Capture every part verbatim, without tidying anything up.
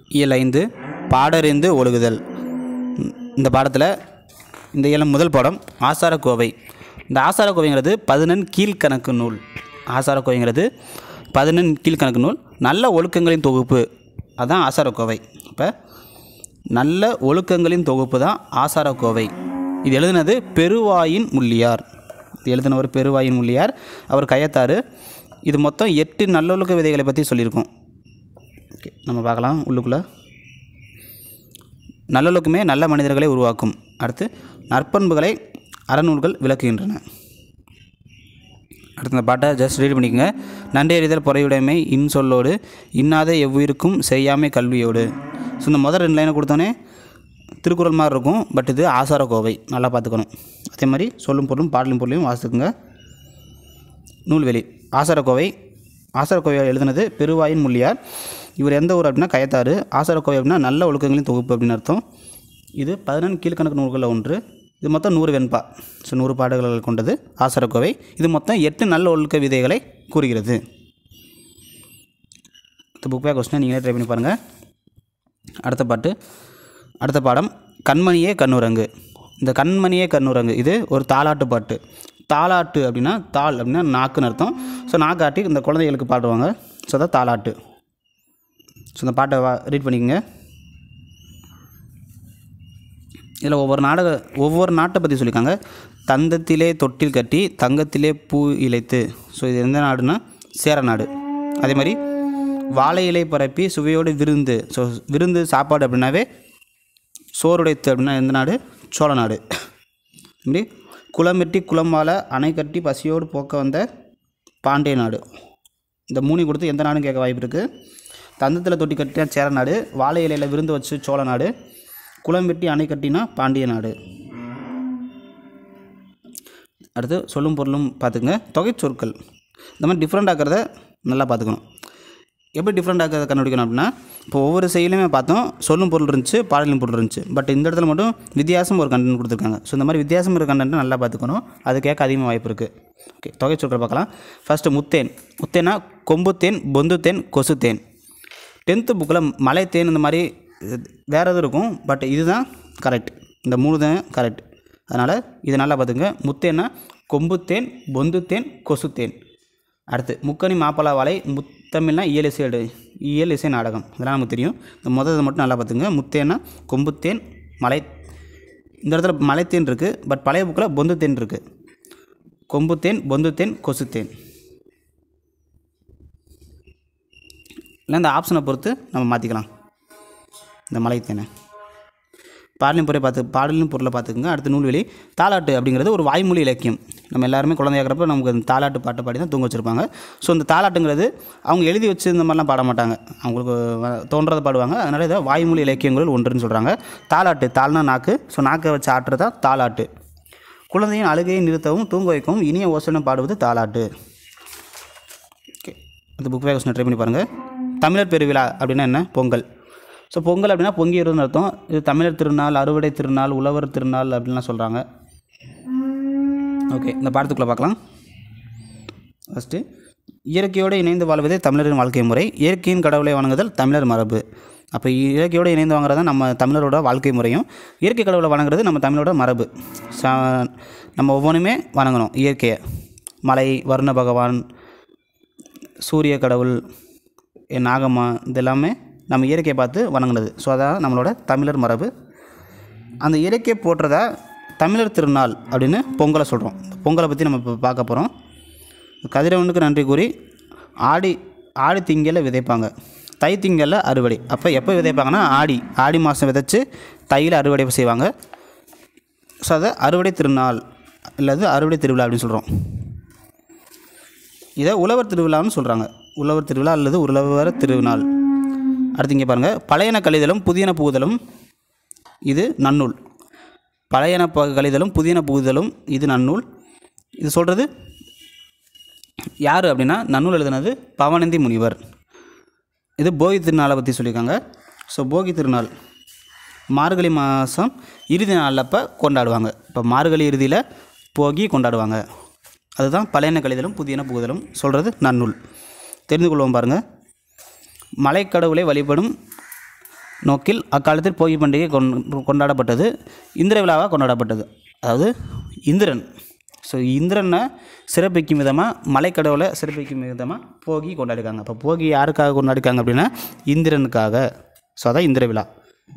இயல் ஐந்து பாடறிந்து ஒழுகுதல். இந்த பாடத்தில் இந்த இயல் முதல் பாடம் ஆசாரக்கோவை. இந்த ஆசாரக்கோவைங்கிறது பதினெண் கீழ்கணக்கு நூல். ஆசாரக்கோவைங்கிறது பதினெண் கீழ்கணக்கு நூல். நல்ல ஒழுக்கங்களின் தொகுப்பு அதுதான் ஆசாரக்கோவை. இப்போ நல்ல ஒழுக்கங்களின் தொகுப்பு தான் ஆசாரக்கோவை. இது எழுதினது பெருவாயின் முள்ளியார். இது எழுதினவர் பெருவாயின் முள்ளியார். அவர் கயத்தாறு. இது மொத்தம் எட்டு நல்லொழுக்க விதைகளை பற்றி சொல்லியிருக்கோம். ஓகே, நம்ம பார்க்கலாம் உள்ளுக்குள்ளே. நல்லொழுக்கமே நல்ல மனிதர்களை உருவாக்கும். அடுத்து நற்பண்புகளை அறநூல்கள் விளக்குகின்றன. அடுத்த இந்த பாட்டை ஜஸ்ட் ரீட் பண்ணிக்கோங்க. நன்றறிதல் பொறையுடைமை இன்சொல்லோடு இன்னாத எவ்வுயிருக்கும் செய்யாமை கல்வியோடு. ஸோ இந்த முதல் ரெண்டு லைனை கொடுத்தோன்னே திருக்குறள் மாதிரி இருக்கும். பட் இது ஆசாரக்கோவை, நல்லா பார்த்துக்கணும். அதே மாதிரி சொல்லும் பொருளும் பாடலும் பொருளையும் வாசித்துக்குங்க. நூல்வெளி ஆசாரக்கோவை. ஆசாரக்கோவை எழுதினது பெருவாயின் முள்ளியார். இவர் எந்த ஊர் அப்படின்னா கயத்தாறு. ஆசாரக்கோவை அப்படின்னா நல்ல ஒழுக்கங்களின் தொகுப்பு அப்படின்னு அர்த்தம். இது பதினெண் கீழ்கணக்கு நூல்களில் ஒன்று. இது மொத்தம் நூறு வெண்பா. ஸோ நூறு பாடல்கள் கொண்டது ஆசாரக்கோவை. இது மொத்தம் எட்டு நல்ல ஒழுக்க விதைகளை கூறுகிறது. இந்த புக் பேக் கொஸ்டினை நீங்களே ட்ரை பண்ணி பாருங்கள். அடுத்த பாட்டு அடுத்த பாடம் கண்மணியே கண்ணுரங்கு. இந்த கண்மணியே கண்ணுரங்கு இது ஒரு தாலாட்டு பாட்டு. தாலாட்டு அப்படின்னா தாள் அப்படின்னா நாக்குன்னு அர்த்தம். ஸோ நாக்காட்டி இந்த குழந்தைகளுக்கு பாடுவாங்க. ஸோ அதான் தாலாட்டு. ஸோ இந்த பாட்டை வா ரீட் பண்ணிக்கோங்க. இதில் ஒவ்வொரு நாடக ஒவ்வொரு நாட்டை பற்றி சொல்லியிருக்காங்க. தந்தத்திலே தொட்டில் கட்டி தங்கத்திலே பூ இழைத்து. ஸோ இது எந்த நாடுனா சேர நாடு. அதே மாதிரி வாழை இலை பரப்பி சுவையோடு விருந்து. ஸோ விருந்து சாப்பாடு அப்படின்னாவே சோறுடைத்து அப்படின்னா எந்த நாடு? சோழ நாடு. இப்படி குளம் வெட்டி குளம் வாழ அணை கட்டி பசியோடு போக்க வந்த பாண்டிய நாடு. இந்த மூணு கொடுத்து எந்த நாடும் கேட்க வாய்ப்பு இருக்குது. தந்தத்தில் தொட்டி கட்டினா சேர நாடு. வாழை இலையில் விருந்து வச்சு சோழ நாடு. குளம் வெட்டி அணை கட்டினா பாண்டிய நாடு. அடுத்து சொல்லும் பொருளும் பார்த்துக்குங்க. தொகை சொற்கள் இந்த மாதிரி டிஃப்ரெண்ட் ஆக்கிறத நல்லா பார்த்துக்கணும். எப்படி டிஃப்ரெண்ட் ஆக்கிறத கண்டுபிடிக்கணும் அப்படின்னா, இப்போ ஒவ்வொரு செயலுமே பார்த்தோம். சொல்லும் பொருள் இருந்துச்சு, பாடலும் பொருள் இருந்துச்சு. பட் இந்த இடத்துல மட்டும் வித்தியாசம் ஒரு கண்டென்ட் கொடுத்துருக்காங்க. ஸோ இந்த மாதிரி வித்தியாசம் இருக்கிற கண்டென்ட்டை நல்லா பார்த்துக்கணும். அது கேட்க அதிகமாக வாய்ப்பு இருக்குது. ஓகே, தொகை சொற்கள் பார்க்கலாம். ஃபஸ்ட்டு முத்தேன். முத்தேனா கொம்புத்தேன், பொந்துத்தேன், கொசுத்தேன். டென்த்து புக்கில் மலைத்தேன் இந்த மாதிரி வேறு எதுவும் இருக்கும். பட் இதுதான் கரெக்ட். இந்த மூணு தான் கரெக்ட். அதனால் இது நல்லா பார்த்துங்க. முத்தேன்னா கொம்புத்தேன், பொந்துத்தேன், கொசுத்தேன். அடுத்து முக்கணி மாப்பழா வாழை. முத்தமிழ்னா இயல் இசை எடு இயல் இசை நாடகம். இதெல்லாம் நமக்கு தெரியும். இந்த முதல் மட்டும் நல்லா பார்த்துங்க. முத்தேன்னா கொம்புத்தேன், மலை. இந்த இடத்துல மலைத்தேன் இருக்குது. பட் பழைய புக்கில் பொந்துத்தேன் இருக்குது. கொம்புத்தேன், பொந்துத்தேன், கொசுத்தேன். இல்லை இந்த ஆப்ஷனை பொறுத்து நம்ம மாற்றிக்கலாம். இந்த மலைத்தேனை பாடலின் பொருளை பார்த்து பாடலின் பொருளை பார்த்துக்குங்க. அடுத்து நூல்வெளி. தாலாட்டு அப்படிங்கிறது ஒரு வாய்மொழி இலக்கியம். நம்ம எல்லாருமே குழந்தையாகிறப்ப நமக்கு அந்த தாலாட்டு பாட்டை பாடி தான் தூங்க வச்சுருப்பாங்க. ஸோ இந்த தாலாட்டுங்கிறது அவங்க எழுதி வச்சு இந்த மாதிரிலாம் பாட மாட்டாங்க. அவங்களுக்கு தோன்றதை பாடுவாங்க. அதனால் இதை வாய்மொழி இலக்கியங்கள் ஒன்றுன்னு சொல்கிறாங்க. தாலாட்டு தாள்னா நாக்கு. ஸோ நாக்கை வச்சு ஆட்டுறது தான் தாலாட்டு. குழந்தையின் அழுகையை நிறுத்தவும் தூங்க வைக்கவும் இனிய ஓசனை பாடுவது தாலாட்டு. ஓகே, அந்த புக் வேகஸ்னை ட்ரை பண்ணி பாருங்கள். தமிழர் பெருவிழா அப்படின்னா என்ன? பொங்கல். ஸோ பொங்கல் அப்படின்னா பொங்கிடுறதுன்னு அர்த்தம். இது தமிழர் திருநாள், அறுவடை திருநாள், உழவர் திருநாள் அப்படின்லாம் சொல்கிறாங்க. ஓகே, இந்த பாடத்துக்குள்ளே பார்க்கலாம். ஃபஸ்ட்டு இயற்கையோடு இணைந்து வாழ்வதே தமிழரின் வாழ்க்கை முறை. இயற்கையின் கடவுளை வணங்குதல் தமிழர் மரபு. அப்போ இயற்கையோடு இணைந்து வாங்குறது தான் நம்ம தமிழரோட வாழ்க்கை முறையும். இயற்கை கடவுளை வணங்குறது நம்ம தமிழோட மரபு. ச நம்ம ஒவ்வொன்றுமே வணங்கணும் இயற்கையை. மலை, வருண பகவான், சூரிய கடவுள், நாகம்மா, இதெல்லாமே நம்ம இயற்கையை பார்த்து வணங்கினது. ஸோ அதான் நம்மளோட தமிழர் மரபு. அந்த இயற்கையை போட்டுறதா தமிழர் திருநாள் அப்படின்னு பொங்கலை சொல்கிறோம். பொங்கலை பற்றி நம்ம இப்போ பார்க்க போகிறோம். கதிரவனுக்கு நன்றி கூறி ஆடி ஆடி திங்களில் விதைப்பாங்க. தை திங்களில் அறுவடை. அப்போ எப்போ விதைப்பாங்கன்னா ஆடி ஆடி மாதம் விதைச்சி தையில் அறுவடை செய்வாங்க. ஸோ அதை அறுவடை திருநாள் அல்லது அறுவடை திருவிழா அப்படின்னு சொல்கிறோம். இதை உழவர் திருவிழான்னு சொல்கிறாங்க. உழவர் திருவிழா அல்லது உழவர் திருநாள். அடுத்து இங்கே பாருங்கள். பழையன கழிதலும் புதியன புகுதலும் இது நன்னூல். பழையன ப கழிதலும் புதியன புகுதலும் இது நன்னூல். இது சொல்கிறது யார் அப்படின்னா நன்னூல் எழுதினது பவனந்தி முனிவர். இது போகி திருநாளை பற்றி சொல்லியிருக்காங்க. ஸோ போகி திருநாள் மார்கழி மாதம் இறுதி நாளில் அப்போ கொண்டாடுவாங்க. இப்போ மார்கழி இறுதியில் போகி கொண்டாடுவாங்க. அதுதான் பழையன கழிதலும் புதியன புகுதலும் சொல்கிறது நன்னூல். தெரிந்து கொள்வோம் பாருங்கள். மலைக்கடவுளை வழிபடும் நோக்கில் அக்காலத்தில் போகி பண்டிகை கொண் கொண்டாடப்பட்டது இந்திர விழாவாக கொண்டாடப்பட்டது. அதாவது இந்திரன், ஸோ இந்திரனை சிறப்பிக்கும் விதமாக, மலைக்கடவுளை சிறப்பிக்கும் விதமாக போகி கொண்டாடிருக்காங்க. அப்போ போகி யாருக்காக கொண்டாடிருக்காங்க அப்படின்னா இந்திரனுக்காக. ஸோ அதான் இந்திர விழா.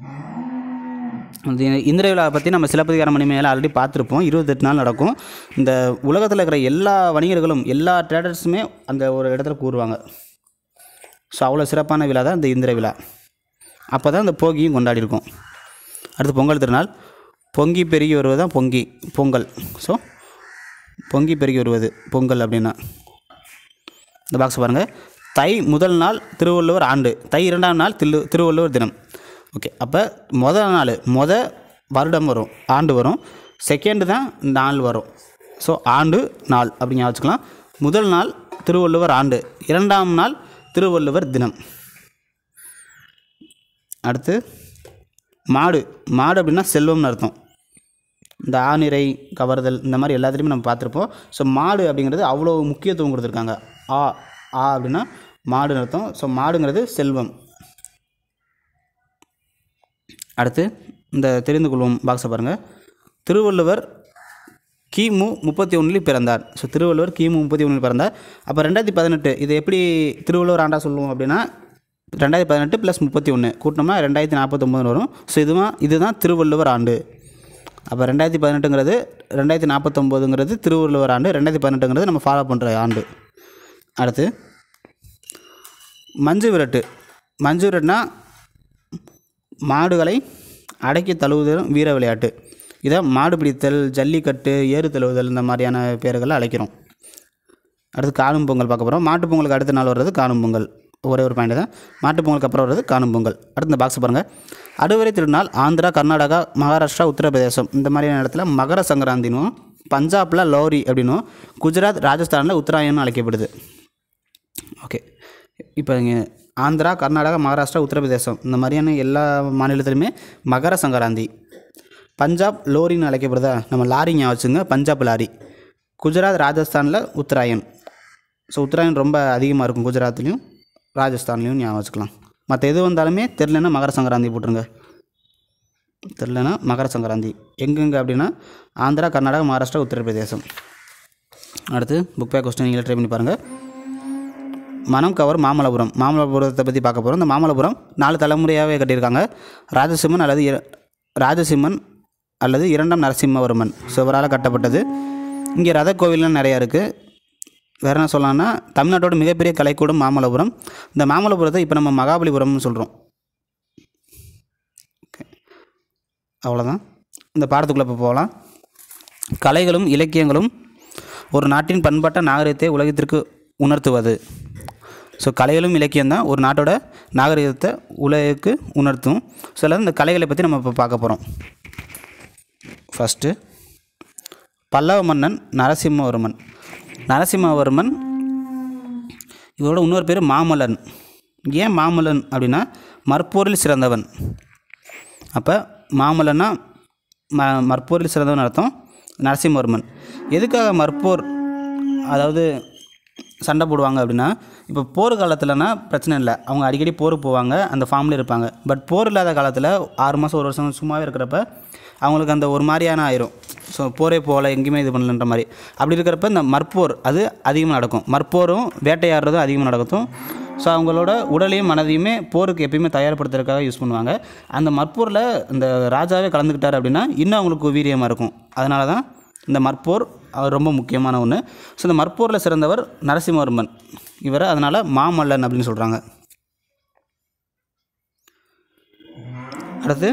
இந்த இந்திர விழாவை பற்றி நம்ம சிலப்பதிகார மணிமேலே ஆல்ரெடி பார்த்துருப்போம். இருபத்தெட்டு நாள் நடக்கும். இந்த உலகத்தில் இருக்கிற எல்லா வணிகர்களும் எல்லா ட்ரேடர்ஸுமே அந்த ஒரு இடத்துல கூறுவாங்க. ஸோ அவ்வளோ சிறப்பான விழா தான் இந்த இந்திர விழா. அப்போ தான் இந்த போகியும் கொண்டாடிருக்கோம். அடுத்து பொங்கல் திருநாள். பொங்கி பெருகி வருவது தான் பொங்கி பொங்கல். ஸோ பொங்கி பெருகி வருவது பொங்கல் அப்படின்னா இந்த பாக்ஸ் பாருங்கள். தை முதல் நாள் திருவள்ளுவர் ஆண்டு, தை இரண்டாம் நாள் திரு திருவள்ளுவர் தினம். ஓகே, அப்போ முதல் நாள் மொத வருடம் வரும், ஆண்டு வரும். செகண்டு தான் நாள் வரும். ஸோ ஆண்டு நாள் அப்படிங்க வச்சுக்கலாம். முதல் நாள் திருவள்ளுவர் ஆண்டு, இரண்டாம் நாள் திருவள்ளுவர் தினம். அடுத்து மாடு. மாடு அப்படின்னா செல்வம்னு அர்த்தம். இந்த ஆநிறை கவர்தல் இந்த மாதிரி எல்லாத்துலேயுமே நம்ம பார்த்துருப்போம். ஸோ மாடு அப்படிங்கிறது அவ்வளோ முக்கியத்துவம் கொடுத்துருக்காங்க. ஆ ஆ அப்படின்னா மாடுன்னு அர்த்தம். ஸோ மாடுங்கிறது செல்வம். அடுத்து இந்த தெரிந்து கொள்வோம் பாக்ஸை பாருங்கள். திருவள்ளுவர் கிமு முப்பத்தி ஒன்றில் பிறந்தார். ஸோ திருவள்ளுவர் கிமு முப்பத்தி ஒன்றில் பிறந்தார். அப்போ ரெண்டாயிரத்தி பதினெட்டு இது எப்படி திருவள்ளுவர் ஆண்டா சொல்லுவோம் அப்படின்னா ரெண்டாயிரத்தி பதினெட்டு ப்ளஸ் முப்பத்தி ஒன்று கூட்டினோம்னா ரெண்டாயிரத்தி நாற்பத்தொம்போதுன்னு வரும். ஸோ இதுதான் இதுதான் திருவள்ளுவர் ஆண்டு. அப்போ ரெண்டாயிரத்தி பதினெட்டுங்கிறது ரெண்டாயிரத்தி நாற்பத்தொம்போதுங்கிறது திருவள்ளுவர் ஆண்டு, ரெண்டாயிரத்தி பதினெட்டுங்கிறது நம்ம ஃபாலோ பண்ணுற ஆண்டு. அடுத்து மஞ்சு விரட்டு. மஞ்சு விரட்டுனா மாடுகளை அடக்கி தழுவுதல் வீர விளையாட்டு. இதை மாடு பிடித்தல், ஜல்லிக்கட்டு, ஏறு தழுவுதல் இந்த மாதிரியான பேர்களை அழைக்கிறோம். அடுத்து காணும் பொங்கல் பார்க்க போகிறோம். மாட்டுப் பொங்கலுக்கு அடுத்த நாள் வர்றது காணும் பொங்கல். ஒரே ஒரு பாயிண்ட் தான். மாட்டுப் பொங்கலுக்கு அப்புறம் வர்றது காணும் பொங்கல். அடுத்து இந்த பாக்ஸ் பாருங்கள். அடுவரை திருநாள் ஆந்திரா, கர்நாடகா, மகாராஷ்டிரா, உத்தரப்பிரதேசம் இந்த மாதிரியான இடத்துல மகர சங்கராந்தினும், பஞ்சாபில் லோரி அப்படின்னும், குஜராத், ராஜஸ்தானில் உத்தராயணம்னு அழைக்கப்படுது. ஓகே, இப்போ இங்கே ஆந்திரா, கர்நாடகா, மகாராஷ்டிரா, உத்தரப்பிரதேசம் இந்த மாதிரியான எல்லா மாநிலத்திலுமே மகர சங்கராந்தி. பஞ்சாப் லோரின்னு அழைக்கப்படுதா, நம்ம லாரி ஞாபகம் வச்சுங்க, பஞ்சாப் லாரி. குஜராத், ராஜஸ்தானில் உத்தராயன். ஸோ உத்தராயன் ரொம்ப அதிகமாக இருக்கும் குஜராத்லேயும் ராஜஸ்தான்லேயும் ஞாபகம் வச்சுக்கலாம். மற்ற எது வந்தாலுமே தெரிலனா மகர சங்கராந்தி போட்டுருங்க. தெரிலனா மகர சங்கராந்தி எங்கெங்கே அப்படின்னா ஆந்திரா, கர்நாடகா, மகாராஷ்டிரா, உத்தரப்பிரதேசம். அடுத்து புக் பேக் கொஸ்டின் நீங்கள் ட்ரை பண்ணி பாருங்கள். மனம் கவர் மாமல்லபுரம். மாமல்லபுரத்தை பற்றி பார்க்க போகிறோம். இந்த மாமல்லபுரம் நாலு தலைமுறையாகவே கட்டியிருக்காங்க. ராஜசிம்மன் அல்லது ராஜசிம்மன் அல்லது இரண்டாம் நரசிம்மவர்மன் சிவரால் கட்டப்பட்டது. இங்கே ரத கோவில்லாம் நிறையா இருக்குது. வேறு என்ன சொல்லலாம்னா தமிழ்நாட்டோட மிகப்பெரிய கலைக்கூடம் மாமல்லபுரம். இந்த மாமல்லபுரத்தை இப்போ நம்ம மகாபலிபுரம்னு சொல்கிறோம். ஓகே, அவ்வளோதான். இந்த பாடத்துக்குள்ளே இப்போ போகலாம். கலைகளும் இலக்கியங்களும் ஒரு நாட்டின் பண்பாட்ட நாகரிகத்தை உலகத்திற்கு உணர்த்துவது. ஸோ கலைகளும் இலக்கியம் தான் ஒரு நாட்டோட நாகரிகத்தை உலகுக்கு உணர்த்தும். சில இந்த கலைகளை பற்றி நம்ம இப்போ பார்க்க போகிறோம். ஃபஸ்ட்டு பல்லவ மன்னன் நரசிம்மவர்மன். நரசிம்மவர்மன் இதோட இன்னொரு பேர் மாமல்லன். ஏன் மாமல்லன் அப்படின்னா மற்போரில் சிறந்தவன். அப்போ மாமல்லன்னா ம மற்போரில் சிறந்தவன் அர்த்தம். நரசிம்மவர்மன் எதுக்காக மற்போர் அதாவது சண்டை போடுவாங்க அப்படின்னா, இப்போ போர் காலத்தில்னா பிரச்சனை இல்லை, அவங்க அடிக்கடி போருக்கு போவாங்க, அந்த ஃபார்மில் இருப்பாங்க. பட் போர் இல்லாத காலத்தில் ஆறு மாதம் ஒரு வருஷம் சும்மாவே இருக்கிறப்ப அவங்களுக்கு அந்த ஒரு மாதிரியான ஆயிரும். ஸோ போரே போகல, எங்கேயுமே இது பண்ணலன்ற மாதிரி. அப்படி இருக்கிறப்ப இந்த மற்போர் அது அதிகமாக நடக்கும். மற்போரும் வேட்டையாடுறதும் அதிகமாக நடக்கும். ஸோ அவங்களோட உடலையும் மனதையுமே போருக்கு எப்பயுமே தயார்படுத்துறதுக்காக யூஸ் பண்ணுவாங்க. அந்த மற்போரில் இந்த ராஜாவே கலந்துக்கிட்டார் அப்படின்னா இன்னும் அவங்களுக்கு வீரியமாக இருக்கும். அதனால தான் இந்த மற்போர் அவர் ரொம்ப முக்கியமான ஒன்று. ஸோ இந்த மற்போரில் சிறந்தவர் நரசிம்மவர்மன். இவரை அதனால் மாமல்லன் அப்படின்னு சொல்கிறாங்க. அடுத்து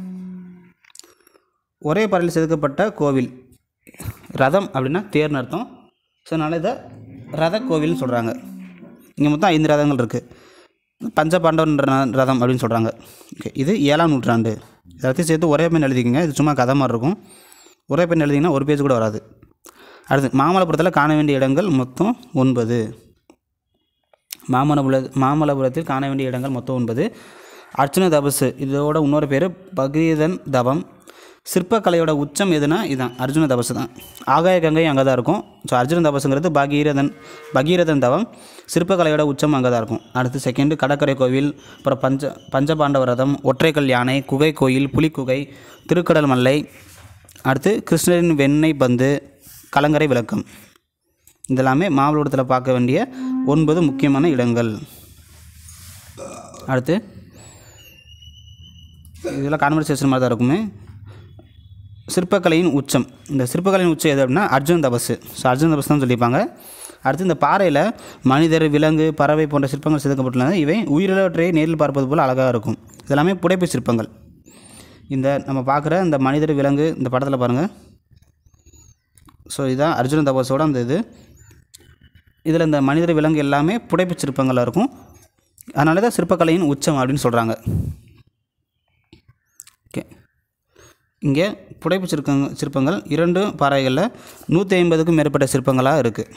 ஒரே பாறையில் செதுக்கப்பட்ட கோவில். ரதம் அப்படின்னா தேர்னு அர்த்தம். ஸோ அதனால் இதை ரத கோவில்னு சொல்கிறாங்க. இங்கே மொத்தம் ஐந்து ரதங்கள் இருக்குது. பஞ்சபாண்டவன் ரதம் அப்படின்னு சொல்கிறாங்க. ஓகே, இது ஏழாம் நூற்றாண்டு. எல்லாத்தையும் சேர்த்து ஒரே பெண் எழுதிக்கிங்க. இது சும்மா கதை மாதிரி இருக்கும். ஒரே பெண் எழுதிங்கன்னா ஒரு பேஜ் கூட வராது. அடுத்து மாமல்லபுரத்தில் காண வேண்டிய இடங்கள் மொத்தம் ஒன்பது. மாமல்லபுர மாமல்லபுரத்தில் காண வேண்டிய இடங்கள் மொத்தம் ஒன்பது. அர்ச்சுன தபசு இதோட இன்னொரு பேர் பகீரதன் தவம். சிற்பக்கலையோட உச்சம் எதுனா இதுதான் அர்ஜுன தபசு தான். ஆகாய கங்கை அங்கே தான் இருக்கும். ஸோ அர்ஜுன தபசுங்கிறது பகீரதன் பகீரதன் தவம். சிற்பக்கலையோட உச்சம் அங்கே தான் இருக்கும். அடுத்து செகண்டு கடற்கரை கோவில், அப்புறம் பஞ்ச பஞ்சபாண்டவ ரதம், ஒற்றைக்கல் யானை, குகை கோயில், புலிக்குகை, திருக்கடல் மல்லை, அடுத்து கிருஷ்ணரின் வெண்ணெய் பந்து, கலங்கரை விளக்கம். இதெல்லாமே மாமல்லபுரத்தில் பார்க்க வேண்டிய ஒன்பது முக்கியமான இடங்கள். அடுத்து இதெல்லாம் கான்வர்சேஷன் மாதிரி தான் இருக்குமே. சிற்பக்கலையின் உச்சம். இந்த சிற்பக்கலையின் உச்சம் எது அப்படின்னா அர்ஜுன தபசு. ஸோ அர்ஜுன தபசு தான் சொல்லியிருப்பாங்க. அடுத்து இந்த பாறையில் மனிதர், விலங்கு, பறவை போன்ற சிற்பங்கள் செதுக்கப்பட்டுள்ளன. இவை உயிரிழவற்றை நேரில் பார்ப்பது போல் அழகாக இருக்கும். இதெல்லாமே புடைப்பு சிற்பங்கள். இந்த நம்ம பார்க்குற இந்த மனிதர், விலங்கு இந்த படத்தில் பாருங்கள். ஸோ இதுதான் அர்ஜுன தபஸோட அந்த இது. இதில் இந்த மனிதர், விலங்கு எல்லாமே புடைப்பு சிற்பங்களாக இருக்கும். அதனால தான் சிற்பக்கலையின் உச்சம் அப்படின்னு சொல்கிறாங்க. ஓகே, இங்கே புடைப்பு சிற்பங்க சிற்பங்கள் இரண்டு பாறைகளில் நூற்றி ஐம்பதுக்கும் மேற்பட்ட சிற்பங்களாக இருக்குது.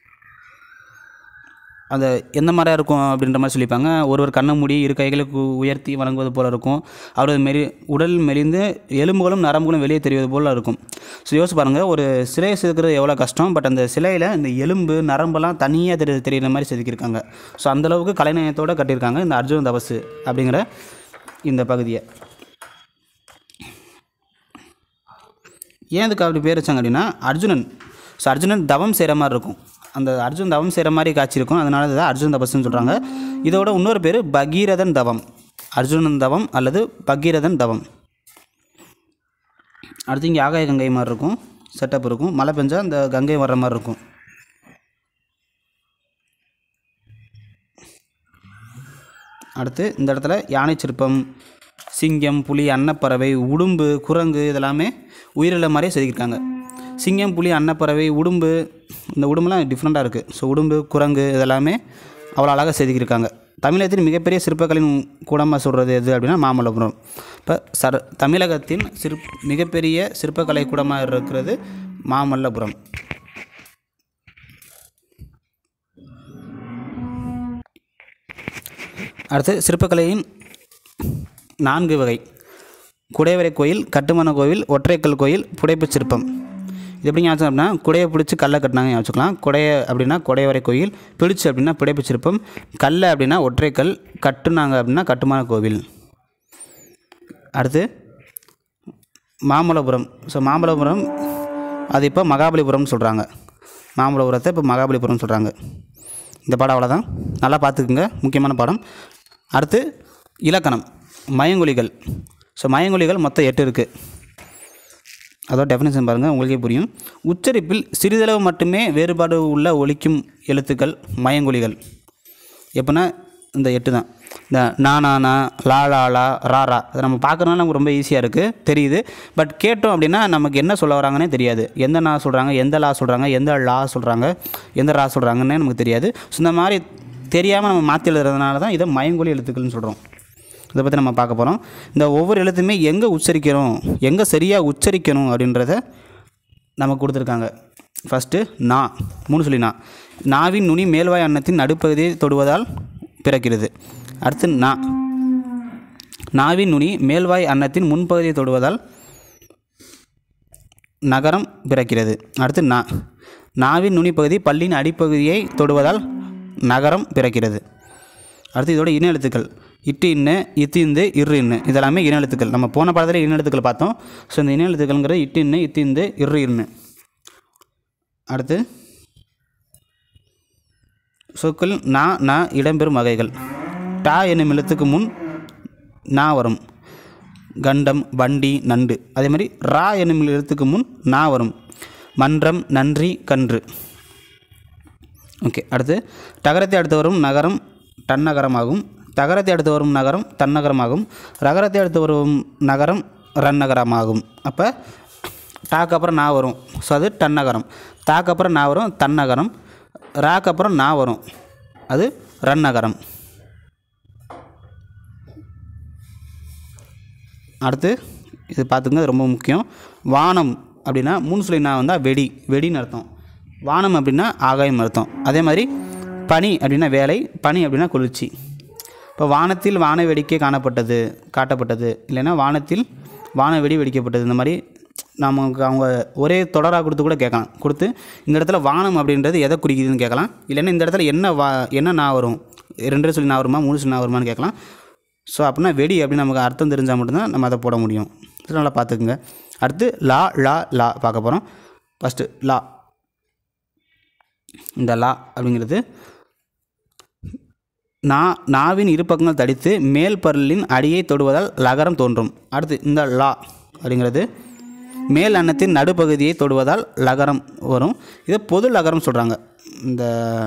அது எந்த மாதிரியாக இருக்கும் அப்படின்ற மாதிரி சொல்லியிருப்பாங்க. ஒருவர் கண்ணை மூடி இரு கைகளுக்கு உயர்த்தி வணங்குவது போல் இருக்கும். அவரது மெரி உடல் மெலிந்து எலும்புகளும் நரம்புகளும் வெளியே தெரிவது போல் இருக்கும். ஸோ யோசிச்சு பாருங்கள், ஒரு சிலையை செதுக்கிறது எவ்வளோ கஷ்டம். பட் அந்த சிலையில் இந்த எலும்பு நரம்பெல்லாம் தனியாக தெரி தெரிகிற மாதிரி செதுக்கியிருக்காங்க. ஸோ அந்தளவுக்கு கலைநயத்தோடு கட்டியிருக்காங்க இந்த அர்ஜுன தபசு அப்படிங்கிற இந்த பகுதியை. ஏன் இதுக்கு அப்படி பேர் வச்சாங்க அப்படின்னா அர்ஜுனன் ஸோ அர்ஜுனன் தவம் செய்கிற மாதிரி இருக்கும். அந்த அர்ஜுன் தவம் செய்கிற மாதிரி காட்சி இருக்கும். அதனால தான் அர்ஜுன் தபஸ்ன்னு சொல்கிறாங்க. இதோட இன்னொரு பேர் பகீரதன் தவம். அர்ஜுனன் தவம் அல்லது பகீரதன் தவம். அடுத்து இங்கே ஆகாய கங்கை மாதிரி இருக்கும், செட்டப் இருக்கும். மழை பெஞ்சால் அந்த கங்கை வர்ற மாதிரி இருக்கும். அடுத்து இந்த இடத்துல யானை சிற்பம், சிங்கம், புலி, அன்னப்பறவை, உடும்பு, குரங்கு இதெல்லாமே உயிரிழந்த மாதிரியே செதுக்கியிருக்காங்க. சிங்கம், புலி, அன்னப்பறவை, உடும்பு, இந்த உடும்புலாம் டிஃப்ரெண்ட்டாக இருக்குது. ஸோ உடும்பு, குரங்கு இதெல்லாமே அவ்வளோ அழகாக செதுக்கியிருக்காங்க. தமிழகத்தின் மிகப்பெரிய சிற்பக்கலின் கூடமாக சொல்கிறது எது அப்படின்னா மாமல்லபுரம். இப்போ சர் தமிழகத்தின் சிற் மிகப்பெரிய சிற்பக்கலை கூடமாக இருக்கிறது மாமல்லபுரம். அடுத்து சிற்பக்கலையின் நான்கு வகை. குடைவரை கோயில், கட்டுமான கோவில், ஒற்றைக்கல் கோயில், புடைப்பு சிற்பம். இது எப்படி ஞாபகம் அப்படின்னா குடையை பிடிச்சி கல்லை கட்டினாங்க ஞாபகம் வச்சுக்கலாம். குடைய அப்படின்னா குடைவரை கோயில், பிடிச்சி அப்படின்னா புடைப்பு சிற்பம், கல்லை அப்படின்னா ஒற்றைக்கல், கட்டுனாங்க அப்படின்னா கட்டுமான கோவில். அடுத்து மாமல்லபுரம். ஸோ மாமல்லபுரம் அது இப்போ மகாபலிபுரம்னு சொல்கிறாங்க. மாமல்லபுரத்தை இப்போ மகாபலிபுரம்னு சொல்கிறாங்க. இந்த பாடம் அவ்வளோதான், நல்லா பார்த்துக்குங்க, முக்கியமான பாடம். அடுத்து இலக்கணம், மயங்கொலிகள். ஸோ மயங்கொலிகள் மொத்தம் எட்டு இருக்குது. அதோட டெஃபினேஷன் பாருங்கள், உங்களுக்கே புரியும். உச்சரிப்பில் சிறிதளவு மட்டுமே வேறுபாடு உள்ள ஒலிக்கும் எழுத்துக்கள் மயங்கொலிகள். எப்படின்னா இந்த எட்டு தான். இந்த நானா, லா லா லா, ரா ரா, அதை நம்ம பார்க்குறதுனால நமக்கு ரொம்ப ஈஸியாக இருக்குது, தெரியுது. பட் கேட்டோம் அப்படின்னா நமக்கு என்ன சொல்ல வராங்கன்னே தெரியாது. எந்த நா சொல்கிறாங்க, எந்த லா சொல்கிறாங்க, எந்த லா சொல்கிறாங்க, எந்த ரா சொல்கிறாங்கன்னே நமக்கு தெரியாது. ஸோ இந்த மாதிரி தெரியாமல் நம்ம மாற்றி எழுதுறதுனால தான் இதை மயங்கொலி எழுத்துக்கள்னு சொல்கிறோம். இதை பற்றி நம்ம பார்க்க போகிறோம். இந்த ஒவ்வொரு எழுத்துமே எங்கே உச்சரிக்கிறோம், எங்கே சரியாக உச்சரிக்கணும் அப்படின்றத நமக்கு கொடுத்துருக்காங்க. ஃபஸ்ட்டு நா, மூணு சொல்லி நா. நாவின் நுனி மேல்வாய் அன்னத்தின் நடுப்பகுதியை தொடுவதால் பிறக்கிறது. அடுத்து நா, நாவின் நுனி மேல்வாய் அன்னத்தின் முன்பகுதியை தொடுவதால் நகரம் பிறக்கிறது. அடுத்து நா, நாவின் நுனி பகுதி பல்லின் அடிப்பகுதியை தொடுவதால் நகரம் பிறக்கிறது. அடுத்து இதோட இன எழுத்துக்கள் இட்டு இன்னு, இத்து இந்து, இரு இன்னு, இதெல்லாமே இன எழுத்துக்கள். நம்ம போன பாடத்தில் இன எழுத்துக்கள் பார்த்தோம். ஸோ இந்த இன எழுத்துக்கள்ங்கிறது இட்டு இன்னு, இத்து இந்து, இரு இன்னு. அடுத்து சொற்கள் நா நா இடம்பெறும் வகைகள். டா என்னும் எழுத்துக்கு முன் நா வரும். கண்டம், வண்டி, நண்டு. அதே மாதிரி ரா என்னும் எழுத்துக்கு முன் நா வரும். மன்றம், நன்றி, கன்று. ஓகே. அடுத்து டகரத்தை அடுத்து வரும் நகரம் டன்னகரமாகும். தகரத்தை அடுத்து வரும் நகரம் தன்னகரமாகும். ரகரத்தை அடுத்து வரும் நகரம் ரன்னகரமாகும். அப்போ டாக்கு அப்புறம் நா வரும், ஸோ அது டன்னகரம். தாக்கு அப்புறம் நா வரும், தன்னகரம். ராக்கு அப்புறம் நா வரும், அது ரன்னகரம். அடுத்து இது பார்த்துங்க, ரொம்ப முக்கியம். வானம் அப்படின்னா மூணு சொல்லி நான் வந்தால் வெடி, வெடின்னு அர்த்தம். வானம் அப்படின்னா ஆகாயம் அர்த்தம். அதே மாதிரி பனி அப்படின்னா வேலை, பனி அப்படின்னா குளிர்ச்சி. இப்போ வானத்தில் வான வேடிக்கை காணப்பட்டது காட்டப்பட்டது, இல்லைன்னா வானத்தில் வான வெடி வெடிக்கப்பட்டது. இந்த மாதிரி நமக்கு அவங்க ஒரே தொடராக கொடுத்து கூட கேட்கலாம். கொடுத்து இந்த இடத்துல வானம் அப்படின்றது எதை குறிக்குதுன்னு கேட்கலாம். இல்லைன்னா இந்த இடத்துல என்ன வா என்ன நான் வரும், ரெண்டு சொல்லி நான் வருமா மூணு சொல்லி நான் வருமானு கேட்கலாம். ஸோ அப்படின்னா வெடி அப்படின்னு நமக்கு அர்த்தம் தெரிஞ்சால் மட்டும்தான் நம்ம அதை போட முடியும். ஸோ நல்லா பார்த்துக்குங்க. அடுத்து லா லா லா பார்க்க போகிறோம். First law. இந்த லா அப்படிங்கிறது நா நாவின் இரு பக்கங்கள் தடித்து மேல் பரலின் அடியை தொடுவதால் லகரம் தோன்றும். அடுத்து இந்த லா அப்படிங்கிறது மேல் அன்னத்தின் நடுப்பகுதியை தொடுவதால் லகரம் வரும். இதை பொது லகரம் சொல்கிறாங்க. இந்த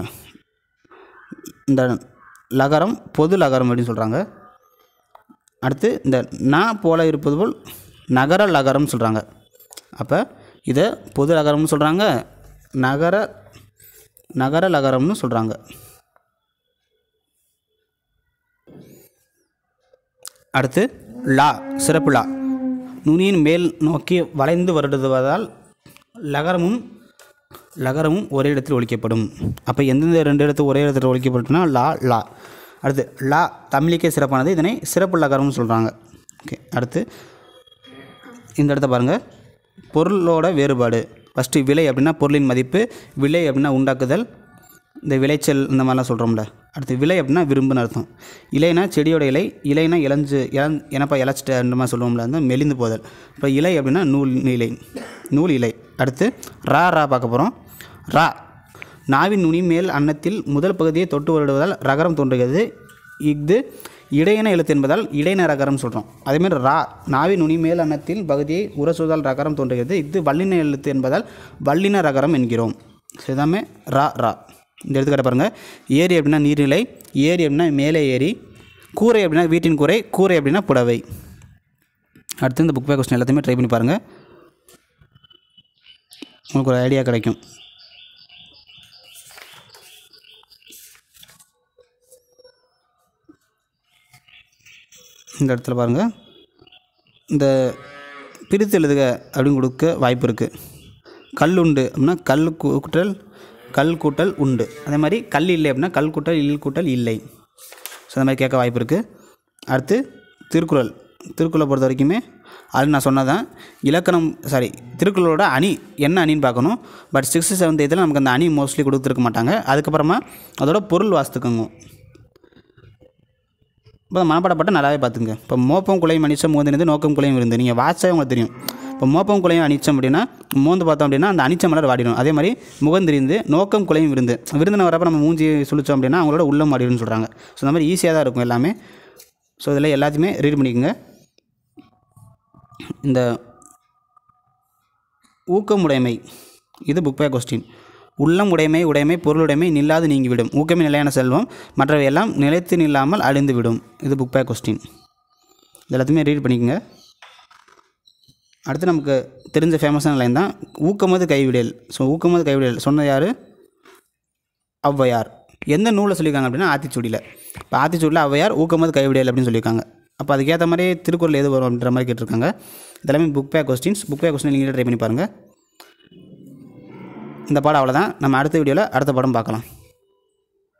இந்த லகரம் பொது லகரம் அப்படின்னு சொல்கிறாங்க. அடுத்து இந்த நா போல இருப்பது போல் நகர லகரம் சொல்கிறாங்க. அப்போ இதை பொது லகரம்னு சொல்கிறாங்க, நகர நகர லகரம்னு சொல்கிறாங்க. அடுத்து லா சிறப்பு லா. நுனியின் மேல் நோக்கி வளைந்து வருடுவதால் லகரமும் லகரமும் ஒரே இடத்தில் ஒலிக்கப்படும். அப்போ எந்தெந்த ரெண்டு இடத்துல ஒரே இடத்துல ஒலிக்கப்பட்டுனா லா லா. அடுத்து லா தமிழுக்கே சிறப்பானது, இதனை சிறப்பு லகரம்னு சொல்கிறாங்க. ஓகே. அடுத்து இந்த இடத்த பாருங்கள், பொருளோட வேறுபாடு. ஃபஸ்ட்டு விலை அப்படின்னா பொருளின் மதிப்பு, விலை அப்படின்னா உண்டாக்குதல், இந்த விளைச்சல் இந்த மாதிரிலாம் சொல்கிறோம்ல. அடுத்து விலை அப்படின்னா விரும்புன்னு அர்த்தம். இலைனா செடியோட இலை, இலைனா இளஞ்சு இளம் எனப்பா இலைச்சிட்ட அந்த மாதிரி சொல்லுவோம்ல, அந்த மெலிந்து போதல். இப்போ இலை அப்படின்னா நூல் இலை, நூல் இலை. அடுத்து ரா ரா பார்க்க போகிறோம். ரா நாவின் நுனி மேல் அன்னத்தில் முதல் பகுதியை தொட்டு வருடுவதால் ரகரம் தோன்றுகிறது. இது இடையின எழுத்து என்பதால் இடையின ரகரம் சொல்கிறோம். அதேமாதிரி ரா நாவின் நுனி மேல் அன்னத்தில் பகுதியை உரசுவதால் ரகரம் தோன்றுகிறது. இது வல்லின எழுத்து என்பதால் வல்லின ரகரம் என்கிறோம். இதுதாமே ரா ரா. இந்த எடுத்துக்காட்ட பாருங்கள். ஏரி அப்படின்னா நீர்நிலை, ஏரி அப்படின்னா மேலே ஏரி, கூரை அப்படின்னா வீட்டின் கூரை, கூரை அப்படின்னா புடவை. அடுத்து இந்த புக் பேக் கொஸ்டின் எல்லாத்தையுமே ட்ரை பண்ணி பாருங்கள், உங்களுக்கு ஒரு ஐடியா கிடைக்கும். இந்த இடத்துல பாருங்கள், இந்த பிரித்து எழுதுக அப்படின்னு கொடுக்க வாய்ப்பு இருக்குது. கல் உண்டு அப்படின்னா கல் கூட்டல் கல் கூட்டல் உண்டு. அதே மாதிரி கல் இல்லை அப்படின்னா கல் கூட்டல் இல் கூட்டல் இல்லை. ஸோ அந்த மாதிரி கேட்க வாய்ப்பு இருக்குது. அடுத்து திருக்குறள். திருக்குறளை பொறுத்த வரைக்குமே அது நான் சொன்னதான் இலக்கணம் சாரி திருக்குறளோட அணி என்ன அணின்னு பார்க்கணும். பட் சிக்ஸ்த்து செவன்த் இதில் நமக்கு அந்த அணி மோஸ்ட்லி கொடுத்துருக்க மாட்டாங்க. அதுக்கப்புறமா அதோட பொருள் வாசித்துக்கோங்க. இப்போ மனப்பாடப்பட்ட நல்லாவே பார்த்துங்க. இப்போ மோப்பம் குலையும் அனிச்சம் மோந்திருந்து நோக்கம் குலையும் இருந்து நீங்கள் வாட்சே உங்களுக்கு தெரியும். இப்போ மோப்பம் குலையும் அனிச்சம் அப்படின்னா மோந்து பார்த்தோம் அப்படின்னா அந்த அனிச்ச மலர் வாடிடும். அதே மாதிரி முகந்திரிந்து நோக்கம் குலையும் விருந்து விருந்தின வரப்போ நம்ம மூஞ்சி சுழிச்சோம் அப்படின்னா அவங்களோட உள்ளம் வாடிடும்னு சொல்கிறாங்க. ஸோ அந்த மாதிரி ஈஸியாக தான் இருக்கும் எல்லாமே. ஸோ இதில் எல்லாத்தையுமே ரீட் பண்ணிக்கோங்க. இந்த ஊக்கமுடைமை இது புக் பேக் கொஸ்டின். உள்ளம் உடைமை உடைமை பொருளுடைமை நில்லாது நீங்கிவிடும். ஊக்கமே நிலையான செல்வம், மற்றவை எல்லாம் நிலைத்து நில்லாமல் அழிந்து விடும். இது புக் பேக் கொஸ்டின். இது எல்லாத்தையுமே ரீட் பண்ணிக்கோங்க. அடுத்து நமக்கு தெரிஞ்ச ஃபேமஸான லைன் தான் ஊக்கமது கைவிடல். ஸோ ஊக்கமது கைவிடல் சொன்னது யார்? ஔவையார். எந்த நூலில் சொல்லியிருக்காங்க அப்படின்னா ஆத்திச்சூடியில். இப்போ ஆத்திச்சூடியில் ஔவையார் ஊக்கமது கைவிடல் அப்படின்னு சொல்லியிருக்காங்க. அப்போ அதுக்கேற்ற மாதிரி திருக்குறள் எது வரும் அப்படின்ற மாதிரி கேட்டிருக்காங்க. இதெல்லாமே book back questions. Book back question நீங்கள் ட்ரை பண்ணி பாருங்கள். இந்த பாடம் அவ்வளோதான். நம்ம அடுத்த வீடியோவில் அடுத்த படம் பார்க்கலாம்.